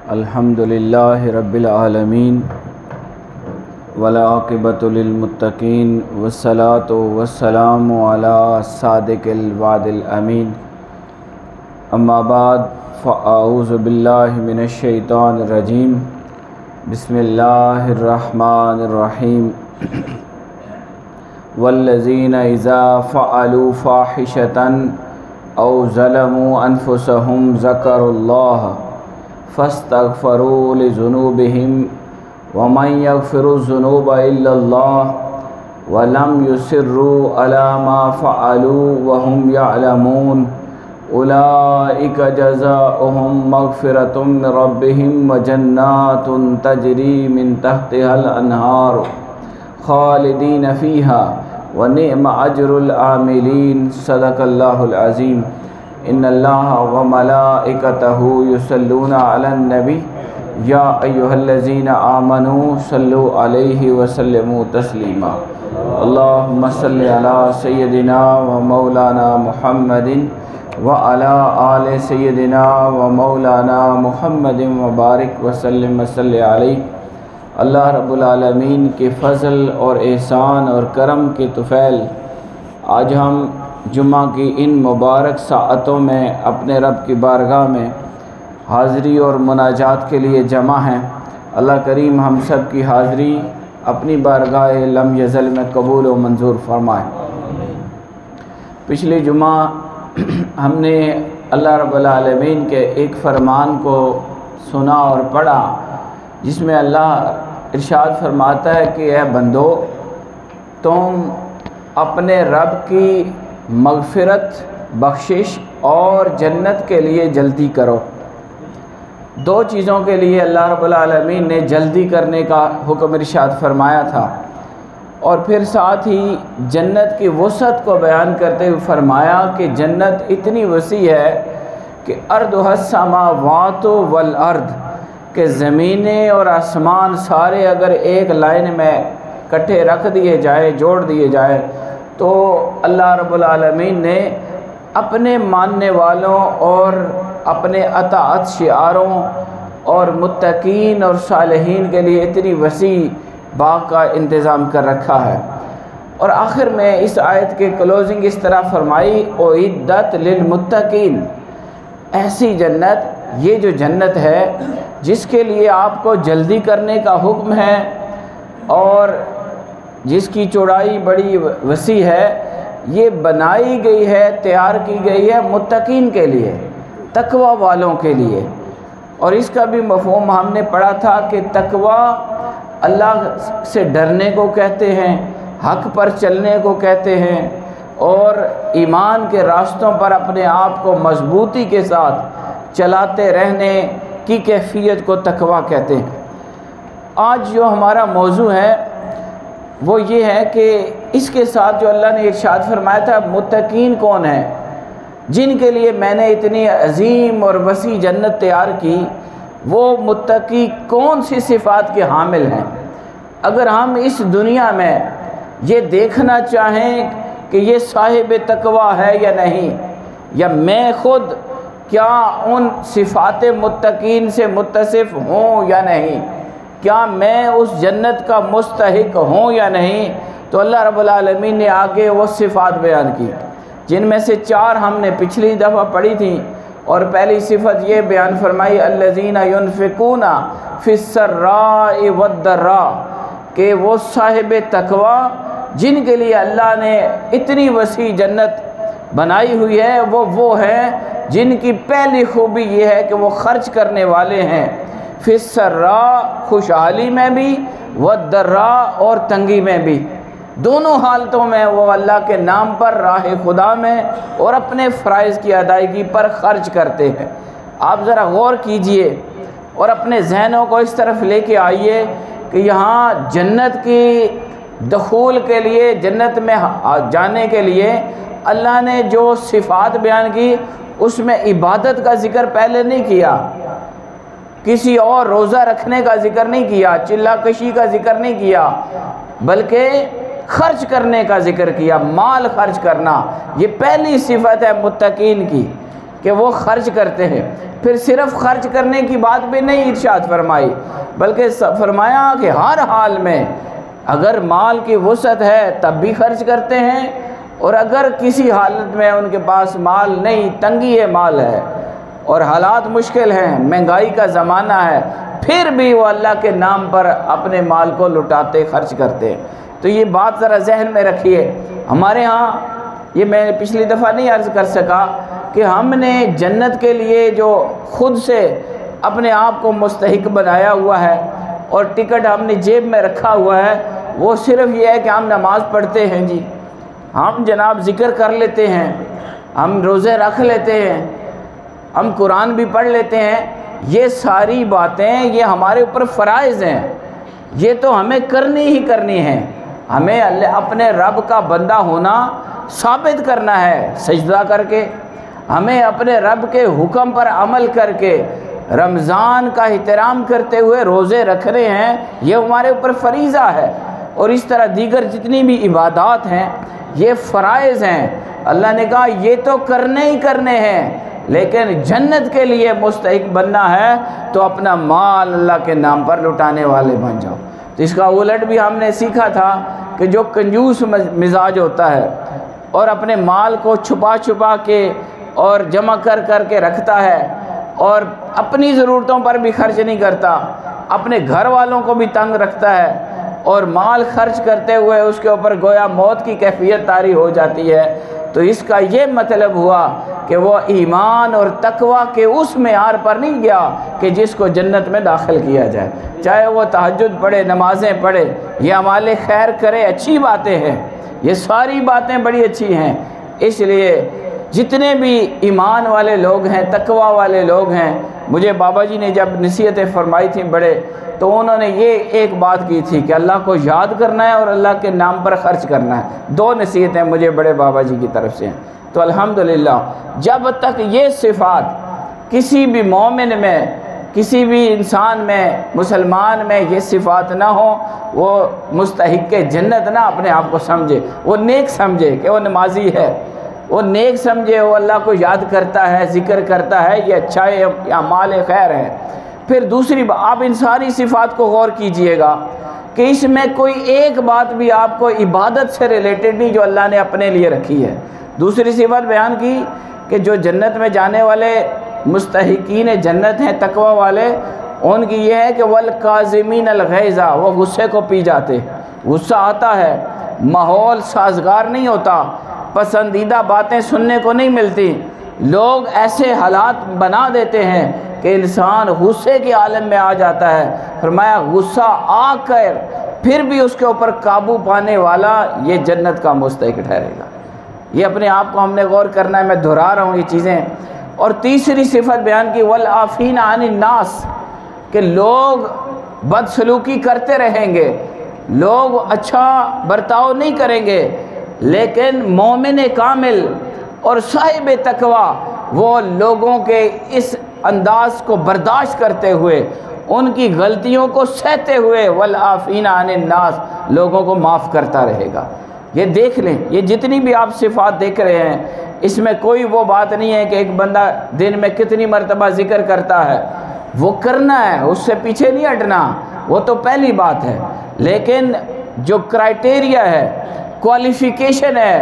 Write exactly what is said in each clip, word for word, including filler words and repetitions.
الحمد للہ رب العالمین والعاقبۃ للمتقین والصلاۃ والسلام علی صادق الوعد الامین اما بعد فاعوذ باللہ من الشیطان الرجیم بسم اللہ الرحمن الرحیم والذین اذا فعلوا فاحشۃ او ظلموا انفسهم ذکروا اللہ فاستغفروا لذنوبهم ومن يغفر الذنوب الا الله ولم يصروا على ما فعلوا وهم يعلمون اولئك جزاؤهم مغفرة من ربهم وجنات تجري من تحتها الانهار خالدين فيها ونعم اجر العاملين صدق الله العظیم۔ ان اللہ وملائکتہ یصلون علی النبی یا ایہا الذین آمنوا صلوا علیہ وسلموا تسلیما۔ اللہم صلی علی سیدنا و مولانا محمد وعلی آل سیدنا و مولانا محمد وبارک وسلم وصلی علیہ۔ اللہ رب العالمین کے فضل اور احسان اور کرم کے طفیل آج ہم جمعہ کی ان مبارک ساعتوں میں اپنے رب کی بارگاہ میں حاضری اور مناجات کے لیے جمع ہیں۔ اللہ کریم ہم سب کی حاضری اپنی بارگاہ لم یزل میں قبول و منظور فرمائے۔ پچھلے جمعہ ہم نے اللہ رب العالمین کے ایک فرمان کو سنا اور پڑھا جس میں اللہ ارشاد فرماتا ہے کہ اے بندو، تم اپنے رب کی مغفرت، بخشش اور جنت کے لیے جلدی کرو۔ دو چیزوں کے لیے اللہ رب العالمین نے جلدی کرنے کا حکم ارشاد فرمایا تھا، اور پھر ساتھ ہی جنت کی وسعت کو بیان کرتے ہوئے فرمایا کہ جنت اتنی وسیع ہے کہ ارضھا السماوات والارض، کہ زمینیں اور آسمان سارے اگر ایک لائن میں کٹھے رکھ دیے جائے، جوڑ دیے جائے، تو اللہ رب العالمین نے اپنے ماننے والوں اور اپنے اطاعت شعاروں اور متقین اور صالحین کے لیے اتنی وسیع باغ کا انتظام کر رکھا ہے۔ اور آخر میں اس آیت کے کلوزنگ اس طرح فرمائی اعدت للمتقین، ایسی جنت، یہ جو جنت ہے جس کے لیے آپ کو جلدی کرنے کا حکم ہے اور جس کی چوڑائی بڑی وسیع ہے، یہ بنائی گئی ہے، تیار کی گئی ہے متقین کے لیے، تقوی والوں کے لیے۔ اور اس کا بھی مفہوم ہم نے پڑھا تھا کہ تقوی اللہ سے ڈرنے کو کہتے ہیں، حق پر چلنے کو کہتے ہیں، اور ایمان کے راستوں پر اپنے آپ کو مضبوطی کے ساتھ چلاتے رہنے کی کیفیت کو تقوی کہتے ہیں۔ آج جو ہمارا موضوع ہے وہ یہ ہے کہ اس کے ساتھ جو اللہ نے ارشاد فرمایا تھا متقین کون ہیں، جن کے لیے میں نے اتنی عظیم اور وسیع جنت تیار کی، وہ متقی کون سی صفات کے حامل ہیں۔ اگر ہم اس دنیا میں یہ دیکھنا چاہیں کہ یہ صاحب تقوی ہے یا نہیں، یا میں خود کیا ان صفات متقین سے متصف ہوں یا نہیں، کیا میں اس جنت کا مستحق ہوں یا نہیں، تو اللہ رب العالمین نے آگے وہ صفات بیان کی، جن میں سے چار ہم نے پچھلی دفعہ پڑھی تھیں۔ اور پہلی صفت یہ بیان فرمائی الذین ینفقون فی السراء والضراء، کہ وہ صاحب تقوی جن کے لیے اللہ نے اتنی وسیع جنت بنائی ہوئی ہے، وہ وہ ہیں جن کی پہلی خوبی یہ ہے کہ وہ خرچ کرنے والے ہیں، فی السراء، خوشحالی میں بھی، والضراء، اور تنگی میں بھی، دونوں حالتوں میں وہ اللہ کے نام پر، راہ خدا میں اور اپنے فرائض کی ادائیگی پر خرچ کرتے ہیں۔ آپ ذرا غور کیجئے اور اپنے ذہنوں کو اس طرف لے کے آئیے کہ یہاں جنت کی دخول کے لیے، جنت میں جانے کے لیے اللہ نے جو صفات بیان کی اس میں عبادت کا ذکر پہلے نہیں کیا، کسی اور روزہ رکھنے کا ذکر نہیں کیا، چلہ کشی کا ذکر نہیں کیا، بلکہ خرچ کرنے کا ذکر کیا، مال خرچ کرنا۔ یہ پہلی صفت ہے متقین کی کہ وہ خرچ کرتے ہیں۔ پھر صرف خرچ کرنے کی بات بھی نہیں ارشاد فرمائی، بلکہ فرمایا کہ ہر حال میں اگر مال کی وسعت ہے تب بھی خرچ کرتے ہیں، اور اگر کسی حالت میں ان کے پاس مال نہیں، تنگی ہے مال ہے اور حالات مشکل ہیں، مہنگائی کا زمانہ ہے، پھر بھی وہ اللہ کے نام پر اپنے مال کو لٹاتے خرچ کرتے ہیں۔ تو یہ بات ذرا ذہن میں رکھیے۔ ہمارے ہاں یہ میں پچھلی دفعہ نہیں عرض کر سکا کہ ہم نے جنت کے لیے جو خود سے اپنے آپ کو مستحق بنایا ہوا ہے اور ٹکٹ ہم نے جیب میں رکھا ہوا ہے، وہ صرف یہ ہے کہ ہم نماز پڑھتے ہیں جی، ہم جناب ذکر کر لیتے ہیں، ہم روزے رکھ لیتے ہیں، ہم قرآن بھی پڑھ لیتے ہیں۔ یہ ساری باتیں یہ ہمارے اوپر فرائض ہیں، یہ تو ہمیں کرنی ہی کرنی ہیں۔ ہمیں اللہ اپنے رب کا بندہ ہونا ثابت کرنا ہے سجدہ کر کے، ہمیں اپنے رب کے حکم پر عمل کر کے رمضان کا احترام کرتے ہوئے روزے رکھنے ہیں، یہ ہمارے اوپر فریضہ ہے۔ اور اس طرح دیگر جتنی بھی عبادات ہیں یہ فرائض ہیں۔ اللہ نے کہا یہ تو کرنے ہی کرنے ہیں، لیکن جنت کے لیے مستحق بننا ہے تو اپنا مال اللہ کے نام پر لٹانے والے بن جاؤ۔ تو اس کا الٹ بھی ہم نے سیکھا تھا کہ جو کنجوس مزاج ہوتا ہے اور اپنے مال کو چھپا چھپا کے اور جمع کر کر کے رکھتا ہے اور اپنی ضرورتوں پر بھی خرچ نہیں کرتا، اپنے گھر والوں کو بھی تنگ رکھتا ہے، اور مال خرچ کرتے ہوئے اس کے اوپر گویا موت کی کیفیت طاری ہو جاتی ہے، تو اس کا یہ مطلب ہوا کہ وہ ایمان اور تقوی کے اس معیار پر نہیں گیا کہ جس کو جنت میں داخل کیا جائے۔ چاہے وہ تہجد پڑھے، نمازیں پڑھے، یہ اعمال خیر کرے، اچھی باتیں ہیں، یہ ساری باتیں بڑی اچھی ہیں۔ اس لیے جتنے بھی ایمان والے لوگ ہیں، تقوی والے لوگ ہیں، مجھے بابا جی نے جب نصیحتیں فرمائی تھیں بڑے، تو انہوں نے یہ ایک بات کی تھی کہ اللہ کو یاد کرنا ہے اور اللہ کے نام پر خرچ کرنا ہے۔ دو نصیحتیں مجھے بڑے بابا جی کی طرف سے ہیں۔ تو الحمدللہ جب تک یہ صفات کسی بھی مومن میں، کسی بھی انسان میں، مسلمان میں یہ صفات نہ ہو، وہ مستحق جنت نہ اپنے آپ کو سمجھے، وہ نیک سمجھے کہ وہ نمازی ہے، وہ نیک سمجھے وہ اللہ کو یاد کرتا ہے، ذکر کرتا ہے، یہ اچھا ہے، یہ اعمال خیر ہے۔ پھر دوسری بات، آپ ان ساری صفات کو غور کیجئے گا کہ اس میں کوئی ایک بات بھی آپ کو عبادت سے ریلیٹڈ نہیں جو اللہ نے اپنے لیے رکھی ہے۔ دوسری صفت بیان کی کہ جو جنت میں جانے والے مستحقین جنت ہیں، تقوی والے، ان کی یہ ہے کہ والکاظمین الغیظ، وہ غصے کو پی جاتے، غصہ آتا ہے، ماحول سازگار نہیں ہوتا، پسندیدہ باتیں سننے کو نہیں ملتی، لوگ ایسے حالات بنا دیتے ہیں کہ انسان غصے کے عالم میں آ جاتا ہے۔ فرمایا غصہ آ کر پھر بھی اس کے اوپر قابو پانے والا یہ جنت کا مستحق ٹھہرے گا۔ یہ اپنے آپ کو ہم نے غور کرنا ہے، میں دہرا رہا ہوں یہ چیزیں۔ اور تیسری صفت بیان کی والعافین عن الناس، کہ لوگ بدسلوکی کرتے رہیں گے، لوگ اچھا برتاؤ نہیں کریں گے، لیکن مومن کامل اور صاحب تقوی وہ لوگوں کے اس انداز کو برداشت کرتے ہوئے، ان کی غلطیوں کو سہتے ہوئے، والعافین عن الناس، لوگوں کو معاف کرتا رہے گا۔ یہ دیکھ لیں، یہ جتنی بھی آپ صفات دیکھ رہے ہیں، اس میں کوئی وہ بات نہیں ہے کہ ایک بندہ دن میں کتنی مرتبہ ذکر کرتا ہے، وہ کرنا ہے، اس سے پیچھے نہیں ہٹنا، وہ تو پہلی بات ہے، لیکن جو کرائٹیریا ہے، کوالیفیکیشن ہے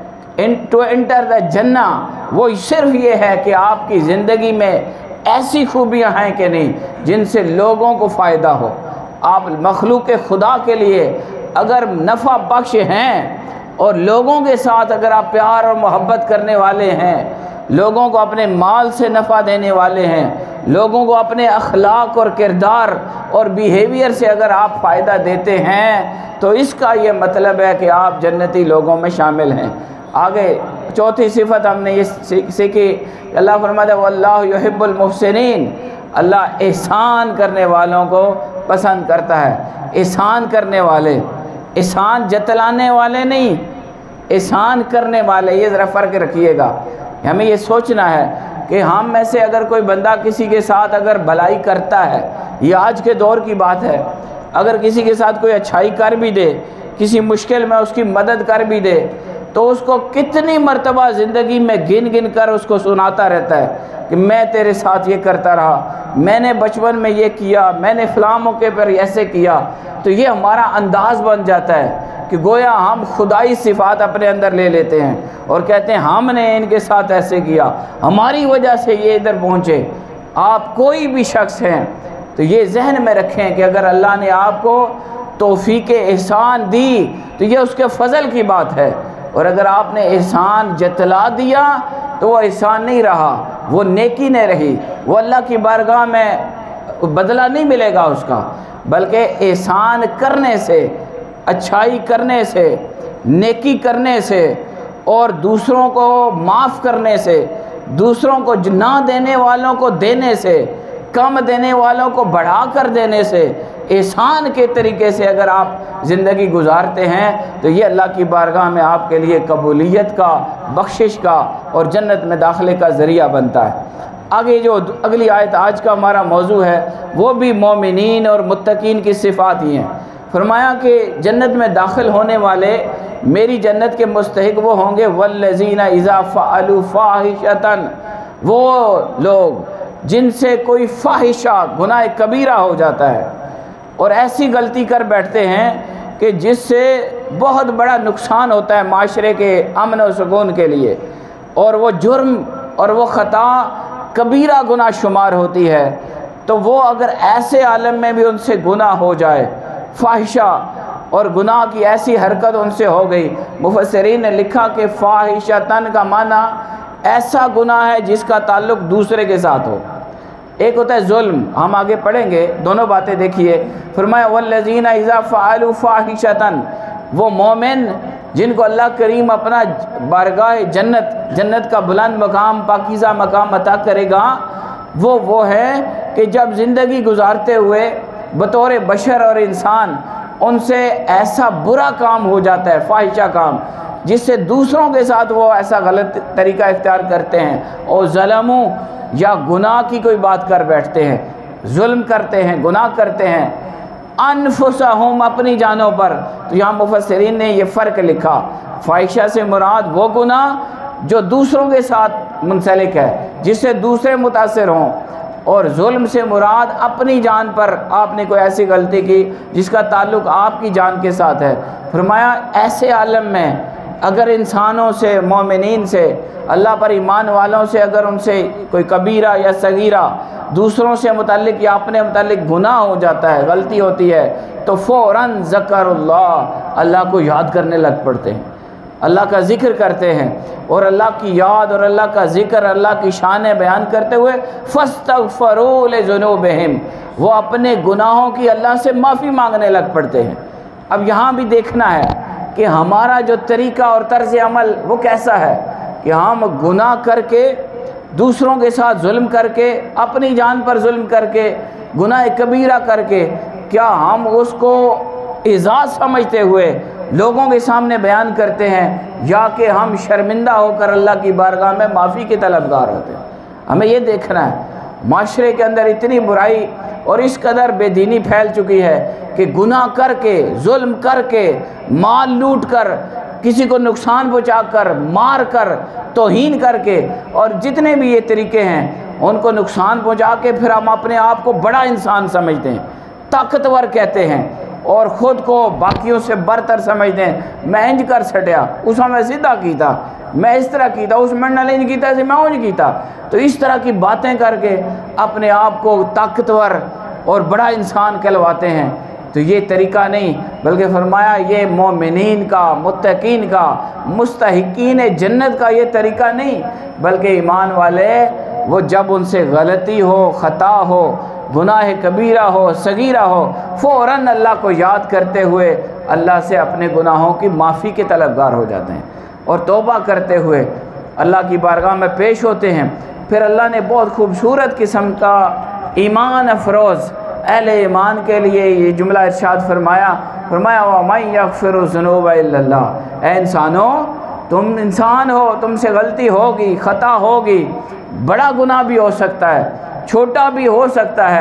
ٹو انٹر دا جنہ، وہ صرف یہ ہے کہ آپ کی زندگی میں ایسی خوبیاں ہیں کہ نہیں جن سے لوگوں کو فائدہ ہو۔ آپ مخلوق خدا کے لیے اگر نفع بخش ہیں اور لوگوں کے ساتھ اگر آپ پیار اور محبت کرنے والے ہیں، لوگوں کو اپنے مال سے نفع دینے والے ہیں، لوگوں کو اپنے اخلاق اور کردار اور بیہیویئر سے اگر آپ فائدہ دیتے ہیں، تو اس کا یہ مطلب ہے کہ آپ جنتی لوگوں میں شامل ہیں۔ آگے چوتھی صفت ہم نے یہ سیکھی، اللہ فرماتا ہے واللہ یحب المحسنین، اللہ احسان کرنے والوں کو پسند کرتا ہے۔ احسان کرنے والے، احسان جتلانے والے نہیں، احسان کرنے والے، یہ ذرا فرق رکھیے گا۔ ہمیں یہ سوچنا ہے کہ ہم میں سے اگر کوئی بندہ کسی کے ساتھ اگر بھلائی کرتا ہے، یہ آج کے دور کی بات ہے، اگر کسی کے ساتھ کوئی اچھائی کر بھی دے، کسی مشکل میں اس کی مدد کر بھی دے، تو اس کو کتنی مرتبہ زندگی میں گن گن کر اس کو سناتا رہتا ہے کہ میں تیرے ساتھ یہ کرتا رہا، میں نے بچپن میں یہ کیا، میں نے فلاں موقع پر ایسے کیا۔ تو یہ ہمارا انداز بن جاتا ہے کہ گویا ہم خدائی صفات اپنے اندر لے لیتے ہیں اور کہتے ہیں ہم نے ان کے ساتھ ایسے کیا، ہماری وجہ سے یہ ادھر پہنچے۔ آپ کوئی بھی شخص ہیں تو یہ ذہن میں رکھیں کہ اگر اللہ نے آپ کو توفیق احسان دی تو یہ اس کے فضل کی بات ہے، اور اگر آپ نے احسان جتلا دیا تو وہ احسان نہیں رہا، وہ نیکی نہیں رہی، وہ اللہ کی بارگاہ میں بدلہ نہیں ملے گا اس کا، بلکہ احسان کرنے سے، اچھائی کرنے سے، نیکی کرنے سے، اور دوسروں کو معاف کرنے سے، دوسروں کو نہ دینے والوں کو دینے سے، کم دینے والوں کو بڑھا کر دینے سے، احسان کے طریقے سے اگر آپ زندگی گزارتے ہیں تو یہ اللہ کی بارگاہ میں آپ کے لیے قبولیت کا، بخشش کا اور جنت میں داخلے کا ذریعہ بنتا ہے۔ آگے جو اگلی آیت آج کا ہمارا موضوع ہے وہ بھی مومنین اور متقین کی صفات ہی ہیں۔ فرمایا کہ جنت میں داخل ہونے والے میری جنت کے مستحق وہ ہوں گے والذین اذا فعلوا فاحشۃ، وہ لوگ جن سے کوئی فاحشہ گناہ کبیرہ ہو جاتا ہے اور ایسی غلطی کر بیٹھتے ہیں کہ جس سے بہت بڑا نقصان ہوتا ہے معاشرے کے امن و سکون کے لیے، اور وہ جرم اور وہ خطا کبیرہ گناہ شمار ہوتی ہے، تو وہ اگر ایسے عالم میں بھی ان سے گناہ ہو جائے، فاحشہ اور گناہ کی ایسی حرکت ان سے ہو گئی، مفسرین نے لکھا کہ فاحشتن کا معنی ایسا گناہ ہے جس کا تعلق دوسرے کے ساتھ ہو۔ ایک ہوتا ہے ظلم، ہم آگے پڑھیں گے، دونوں باتیں دیکھیے۔ فرمایا والذین اذا فعلوا فاحشۃ، وہ مومن جن کو اللہ کریم اپنا بارگاہ جنت جنت کا بلند مقام، پاکیزہ مقام عطا کرے گا، وہ وہ ہے کہ جب زندگی گزارتے ہوئے بطور بشر اور انسان ان سے ایسا برا کام ہو جاتا ہے، فاحشہ کام، جس سے دوسروں کے ساتھ وہ ایسا غلط طریقہ اختیار کرتے ہیں، اور ظلموں یا گناہ کی کوئی بات کر بیٹھتے ہیں، ظلم کرتے ہیں، گناہ کرتے ہیں، انفسہم اپنی جانوں پر۔ تو یہاں مفسرین نے یہ فرق لکھا، فاحشہ سے مراد وہ گناہ جو دوسروں کے ساتھ منسلک ہے، جس سے دوسرے متاثر ہوں، اور ظلم سے مراد اپنی جان پر آپ نے کوئی ایسی غلطی کی جس کا تعلق آپ کی جان کے ساتھ ہے۔ فرمایا ایسے عالم میں اگر انسانوں سے، مومنین سے، اللہ پر ایمان والوں سے اگر ان سے کوئی کبیرہ یا صغیرہ دوسروں سے متعلق یا اپنے متعلق گناہ ہو جاتا ہے، غلطی ہوتی ہے، تو فوراً ذکر اللہ، اللہ کو یاد کرنے لگ پڑتے ہیں، اللہ کا ذکر کرتے ہیں، اور اللہ کی یاد اور اللہ کا ذکر، اللہ کی شانیں بیان کرتے ہوئے فاستغفروا لذنوبہم، وہ اپنے گناہوں کی اللہ سے معافی مانگنے لگ پڑتے ہیں۔ اب یہاں بھی دیکھنا ہے کہ ہمارا جو طریقہ اور طرز عمل وہ کیسا ہے کہ ہم گناہ کر کے، دوسروں کے ساتھ ظلم کر کے، اپنی جان پر ظلم کر کے، گناہ کبیرہ کر کے، کیا ہم اس کو اعزاز سمجھتے ہوئے لوگوں کے سامنے بیان کرتے ہیں، یا کہ ہم شرمندہ ہو کر اللہ کی بارگاہ میں معافی کے طلبگار ہوتے ہیں؟ ہمیں یہ دیکھنا ہے۔ معاشرے کے اندر اتنی برائی اور اس قدر بے دینی پھیل چکی ہے کہ گناہ کر کے، ظلم کر کے، مال لوٹ کر، کسی کو نقصان پہنچا کر، مار کر، توہین کر کے، اور جتنے بھی یہ طریقے ہیں ان کو نقصان پہنچا کے پھر ہم اپنے آپ کو بڑا انسان سمجھتے ہیں، طاقتور کہتے ہیں، اور خود کو باقیوں سے برتر سمجھتے ہیں۔ میں انج کر سٹیا، اس میں سیدھا کیتا، میں اس طرح کیتا، اس میں نہ انج کیتا سے میں انج کیتا، تو اس طرح کی باتیں کر کے اپنے آپ کو طاقتور اور بڑا انسان کہلواتے ہیں۔ تو یہ طریقہ نہیں، بلکہ فرمایا یہ مومنین کا، متقین کا، مستحقین جنت کا یہ طریقہ نہیں، بلکہ ایمان والے وہ جب ان سے غلطی ہو، خطا ہو، گناہ کبیرہ ہو، صغیرہ ہو، فوراً اللہ کو یاد کرتے ہوئے اللہ سے اپنے گناہوں کی معافی کے طلبگار ہو جاتے ہیں، اور توبہ کرتے ہوئے اللہ کی بارگاہ میں پیش ہوتے ہیں۔ پھر اللہ نے بہت خوبصورت قسم کا ایمان افروز اہل ایمان کے لیے یہ جملہ ارشاد فرمایا، فرمایا وَمَن يَغْفِرُ الذُّنُوبَ إِلَّا اللَّهُ، اے انسانوں تم انسان ہو، تم سے غلطی ہوگی، خطا ہوگی، بڑا گناہ بھی ہو سکتا ہے، چھوٹا بھی ہو سکتا ہے،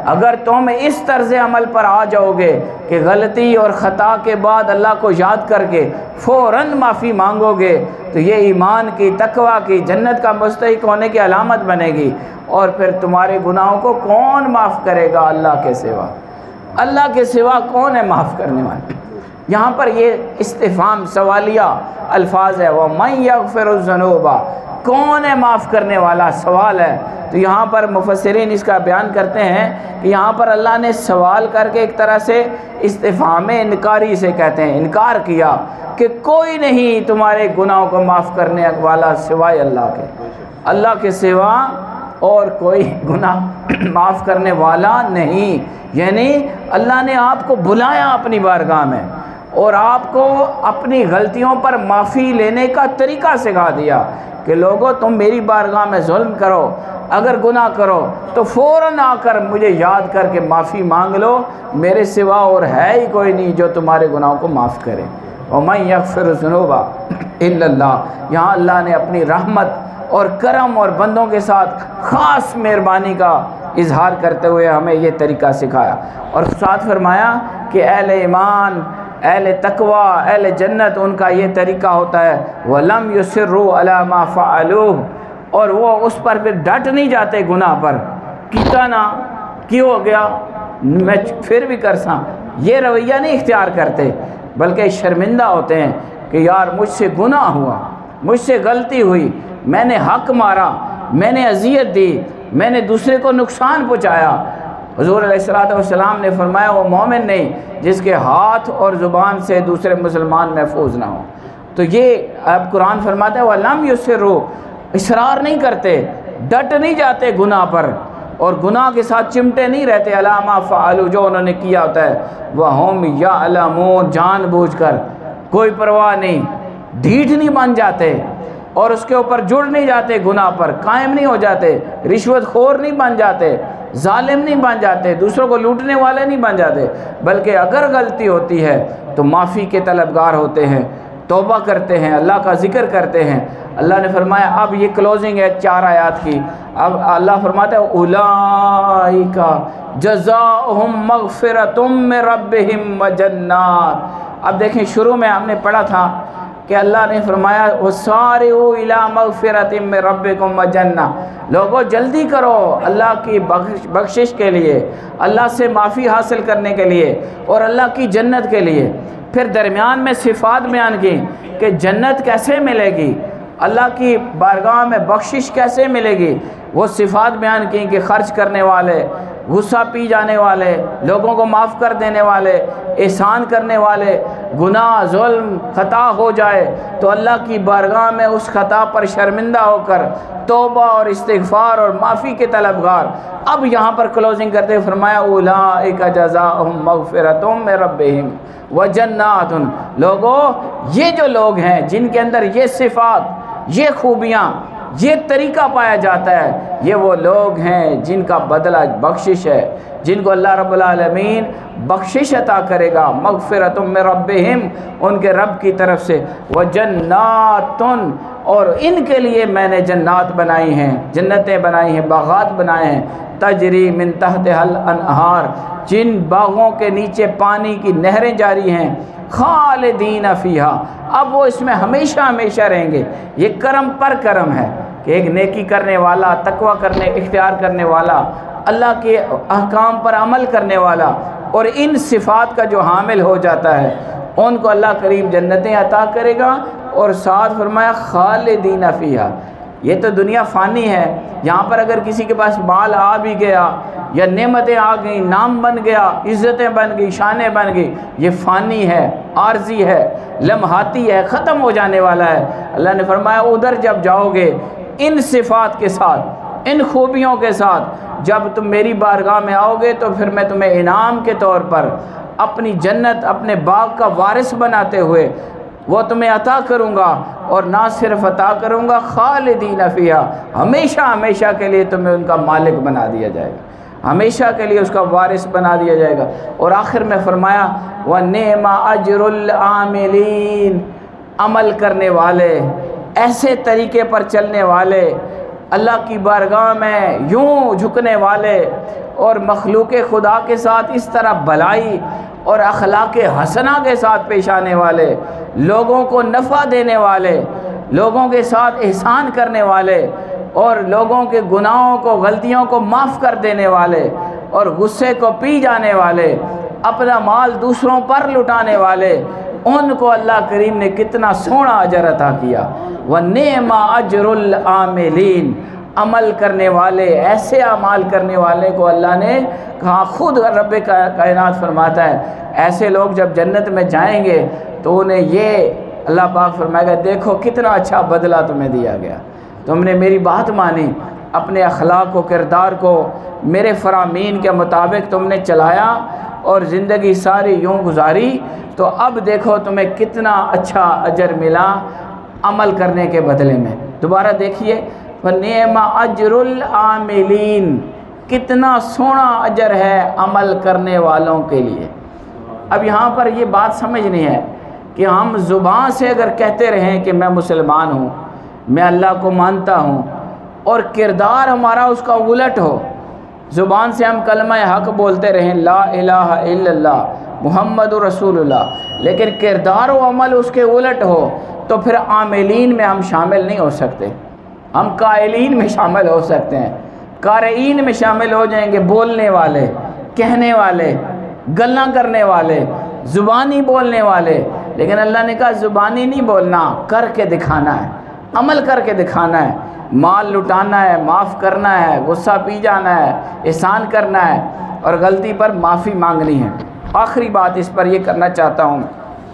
اگر تم اس طرز عمل پر آ جاؤ گے کہ غلطی اور خطا کے بعد اللہ کو یاد کر کے فوراً معافی مانگو گے تو یہ ایمان کی، تقویٰ کی، جنت کا مستحق ہونے کی علامت بنے گی۔ اور پھر تمہارے گناہوں کو کون معاف کرے گا اللہ کے سوا؟ اللہ کے سوا کون ہے معاف کرنے والا؟ یہاں پر یہ استفہام سوالیہ الفاظ ہے، وَمَن يَغْفِرُ الذُّنُوبَ، کون ہے معاف کرنے والا؟ سوال ہے۔ تو یہاں پر مفسرین اس کا بیان کرتے ہیں کہ یہاں پر اللہ نے سوال کر کے ایک طرح سے استفہام انکاری سے کہتے ہیں، انکار کیا کہ کوئی نہیں تمہارے گناہوں کو معاف کرنے والا سوائے اللہ کے، اللہ کے سوا اور کوئی گناہ معاف کرنے والا نہیں۔ یعنی اللہ نے آپ کو بلایا اپنی بارگاہ میں اور آپ کو اپنی غلطیوں پر معافی لینے کا طریقہ سکھا دیا کہ لوگو تم میری بارگاہ میں ظلم کرو، اگر گناہ کرو تو فوراً آ کر مجھے یاد کر کے معافی مانگ لو، میرے سوا اور ہے ہی کوئی نہیں جو تمہارے گناہوں کو معاف کرے۔ وَمَن يَغْفِرُ الذُّنُوبَ إِلَّا اللَّهُ، یہاں اللہ نے اپنی رحمت اور کرم اور بندوں کے ساتھ خاص مہربانی کا اظہار کرتے ہوئے ہمیں یہ طریقہ سکھایا، اور ساتھ فرمایا کہ اہل ایمان، اہل تقویٰ، اہل جنت، ان کا یہ طریقہ ہوتا ہے وَلَمْ يُصِرُّوا عَلَى مَا فَعَلُوهُ، اور وہ اس پر پھر ڈٹ نہیں جاتے گناہ پر، کیتا نا کی ہو گیا میں پھر بھی کرساں، یہ رویہ نہیں اختیار کرتے، بلکہ شرمندہ ہوتے ہیں کہ یار مجھ سے گناہ ہوا، مجھ سے غلطی ہوئی، میں نے حق مارا، میں نے اذیت دی، میں نے دوسرے کو نقصان پہنچایا۔ حضور علیہ الصلوۃ والسلام نے فرمایا وہ مومن نہیں جس کے ہاتھ اور زبان سے دوسرے مسلمان محفوظ نہ ہوں۔ تو یہ اب قرآن فرماتا ہے وَلَمْ يُصِرُّوا، اصرار نہیں کرتے، ڈٹ نہیں جاتے گناہ پر، اور گناہ کے ساتھ چمٹے نہیں رہتے عَلَىٰ مَا فَعَلُوا، جو انہوں نے کیا ہوتا ہے، وَهُمْ يَعْلَمُونَ، جان بوجھ کر، کوئی پرواہ نہیں، ڈھیٹ نہیں بن جاتے اور اس کے اوپر جڑ نہیں جاتے، گناہ پر قائم نہیں ہو جاتے، رشوت خور نہیں بن جاتے، ظالم نہیں بن جاتے، دوسروں کو لوٹنے والے نہیں بن جاتے، بلکہ اگر غلطی ہوتی ہے تو معافی کے طلبگار ہوتے ہیں، توبہ کرتے ہیں، اللہ کا ذکر کرتے ہیں۔ اللہ نے فرمایا، اب یہ کلوزنگ ہے چار آیات کی، اب اللہ فرماتا ہے اولئک جزاؤہم مغفرۃ من ربہم وجنات۔ اب دیکھیں شروع میں ہم نے پڑھا تھا کہ اللہ نے فرمایا وَسَارِعُوا إِلَىٰ مَغْفِرَةٍ مِّن رَبِّكُمْ وَجَنَّةٍ، لوگوں جلدی کرو اللہ کی بخشش کے لیے، اللہ سے معافی حاصل کرنے کے لیے اور اللہ کی جنت کے لیے۔ پھر درمیان میں صفات بیان کی کہ جنت کیسے ملے گی، اللہ کی بارگاہ میں بخشش کیسے ملے گی، وہ صفات بیان کی کہ خرچ کرنے والے، غصہ پی جانے والے، لوگوں کو معاف کر دینے والے، احسان کرنے والے، گناہ ظلم خطا ہو جائے تو اللہ کی بارگاہ میں اس خطا پر شرمندہ ہو کر توبہ اور استغفار اور معافی کے طلبگار۔ اب یہاں پر کلوزنگ کرتے فرمایا اولئک جزاؤہم مغفرۃ من ربہم وجنات، لوگوں یہ جو لوگ ہیں جن کے اندر یہ صفات، یہ خوبیاں، یہ طریقہ پایا جاتا ہے، یہ وہ لوگ ہیں جن کا بدلہ بخشش ہے، جن کو اللہ رب العالمین بخشش عطا کرے گا، مغفرۃ من ربہم، ان کے رب کی طرف سے، وجنات، اور ان کے لیے میں نے جنات بنائی ہیں، جنتیں بنائی ہیں، باغات بنائے ہیں، تجری من تحتہا الانہار، جن باغوں کے نیچے پانی کی نہریں جاری ہیں، خالدین فیہا، اب وہ اس میں ہمیشہ ہمیشہ رہیں گے۔ یہ کرم پر کرم ہے کہ ایک نیکی کرنے والا، تقوی کرنے اختیار کرنے والا، اللہ کے احکام پر عمل کرنے والا اور ان صفات کا جو حامل ہو جاتا ہے ان کو اللہ کریم جنتیں عطا کرے گا، اور ساتھ فرمایا خالدین فیہا۔ یہ تو دنیا فانی ہے، یہاں پر اگر کسی کے پاس مال آ بھی گیا یا نعمتیں آ گئیں، نام بن گیا، عزتیں بن گئی، شانیں بن گئی، یہ فانی ہے، عارضی ہے، لمحاتی ہے، ختم ہو جانے والا ہے۔ اللہ نے فرمایا ادھر جب جاؤ گے ان صفات کے ساتھ، ان خوبیوں کے ساتھ، جب تم میری بارگاہ میں آؤ گے تو پھر میں تمہیں انعام کے طور پر اپنی جنت، اپنے باغ کا وارث بناتے ہوئے وہ تمہیں عطا کروں گا، اور نہ صرف عطا کروں گا، خالدین فیہا، ہمیشہ ہمیشہ کے لیے تمہیں ان کا مالک بنا دیا جائے گا، ہمیشہ کے لیے اس کا وارث بنا دیا جائے گا۔ اور آخر میں فرمایا وَنِعْمَ أَجْرُ الْعَامِلِينَ، عمل کرنے والے، ایسے طریقے پر چلنے والے، اللہ کی بارگاہ میں یوں جھکنے والے اور مخلوق خدا کے ساتھ اس طرح بھلائی اور اخلاق حسنہ کے ساتھ پیش آنے والے، لوگوں کو نفع دینے والے، لوگوں کے ساتھ احسان کرنے والے، اور لوگوں کے گناہوں کو غلطیوں کو معاف کر دینے والے، اور غصے کو پی جانے والے، اپنا مال دوسروں پر لٹانے والے، ان کو اللہ کریم نے کتنا سونا اجر عطا کیا۔ وَنِعْمَ أَجْرُ الْعَامِلِينَ، عمل کرنے والے، ایسے اعمال کرنے والے کو اللہ نے کہا، خود رب کائنات فرماتا ہے ایسے لوگ جب جنت میں جائیں گے تو انہیں یہ اللہ پاک فرمائے گا دیکھو کتنا اچھا بدلہ تمہیں دیا گیا، تم نے میری بات مانی، اپنے اخلاق و کردار کو میرے فرامین کے مطابق تم نے چلایا اور زندگی ساری یوں گزاری، تو اب دیکھو تمہیں کتنا اچھا اجر ملا عمل کرنے کے بدلے میں۔ دوبارہ دیکھیے، وَنِعْمَ أَجْرُ الْعَامِلِينَ، کتنا سونا اجر ہے عمل کرنے والوں کے لیے۔ اب یہاں پر یہ بات سمجھنی ہے کہ ہم زبان سے اگر کہتے رہیں کہ میں مسلمان ہوں، میں اللہ کو مانتا ہوں، اور کردار ہمارا اس کا الٹ ہو، زبان سے ہم کلمہ حق بولتے رہیں لا الہ الا اللہ محمد رسول اللہ، لیکن کردار و عمل اس کے الٹ ہو، تو پھر عاملین میں ہم شامل نہیں ہو سکتے، ہم قائلین میں شامل ہو سکتے ہیں، قارئین میں شامل ہو جائیں گے، بولنے والے، کہنے والے، گلاں کرنے والے، زبانی بولنے والے۔ لیکن اللہ نے کہا زبانی نہیں بولنا، کر کے دکھانا ہے، عمل کر کے دکھانا ہے، مال لٹانا ہے، معاف کرنا ہے، غصہ پی جانا ہے، احسان کرنا ہے، اور غلطی پر معافی مانگنی ہے۔ آخری بات اس پر یہ کرنا چاہتا ہوں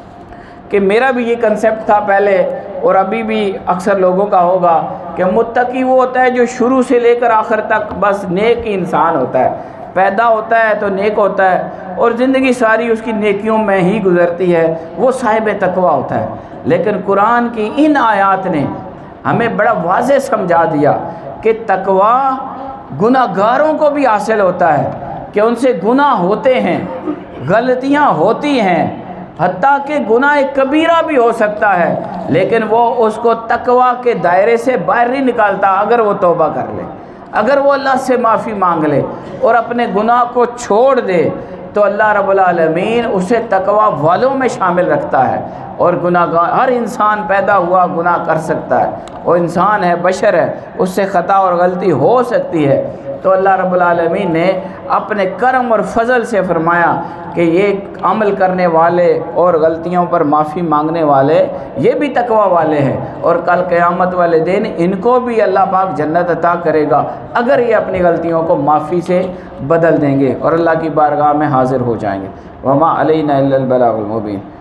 کہ میرا بھی یہ کنسیپٹ تھا پہلے، اور ابھی بھی اکثر لوگوں کا ہوگا، کہ متقی وہ ہوتا ہے جو شروع سے لے کر آخر تک بس نیک ہی انسان ہوتا ہے، پیدا ہوتا ہے تو نیک ہوتا ہے اور زندگی ساری اس کی نیکیوں میں ہی گزرتی ہے، وہ صاحب تقویٰ ہوتا ہے۔ لیکن قرآن کی ان آیات نے ہمیں بڑا واضح سمجھا دیا کہ تقویٰ گناہ گاروں کو بھی حاصل ہوتا ہے، کہ ان سے گناہ ہوتے ہیں، غلطیاں ہوتی ہیں، حتیٰ کہ گناہ کبیرہ بھی ہو سکتا ہے، لیکن وہ اس کو تقویٰ کے دائرے سے باہر نہیں نکالتا اگر وہ توبہ کر لے، اگر وہ اللہ سے معافی مانگ لے اور اپنے گناہ کو چھوڑ دے، تو اللہ رب العالمین اسے تقویٰ والوں میں شامل رکھتا ہے۔ اور گناہ گار، ہر انسان پیدا ہوا گناہ کر سکتا ہے، وہ انسان ہے، بشر ہے، اس سے خطا اور غلطی ہو سکتی ہے، تو اللہ رب العالمین نے اپنے کرم اور فضل سے فرمایا کہ یہ عمل کرنے والے اور غلطیوں پر معافی مانگنے والے یہ بھی تقویٰ والے ہیں، اور کل قیامت والے دن ان کو بھی اللہ پاک جنت عطا کرے گا اگر یہ اپنی غلطیوں کو معافی سے بدل دیں گے اور اللہ کی بارگاہ میں حاضر ہو جائیں گے۔ وما علینا الا البلاغ المبین۔